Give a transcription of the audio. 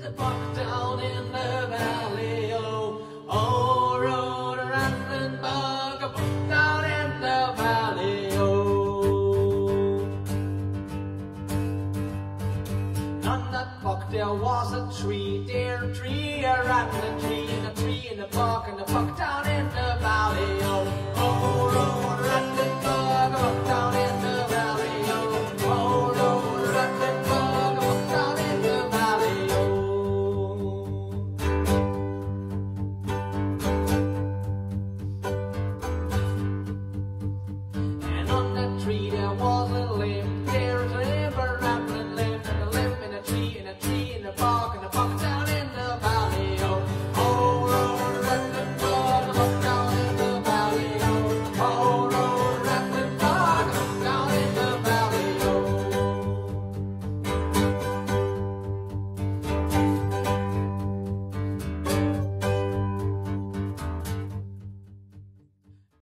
the buck down in the valley, oh, oh, rode a rattling bug, a buck down in the valley, oh. On that buck there was a tree, dear tree, a rattling tree, and a tree in the buck, and a buck down in the valley, oh, oh, rode a rattling bug, a buck down in the valley, oh, oh, rode a rattling bug, a buck down in the valley, oh. And on that tree there was a limb, there was a limb, a rattling limb, and a limb in a tree, and a tree in the bark, and a buck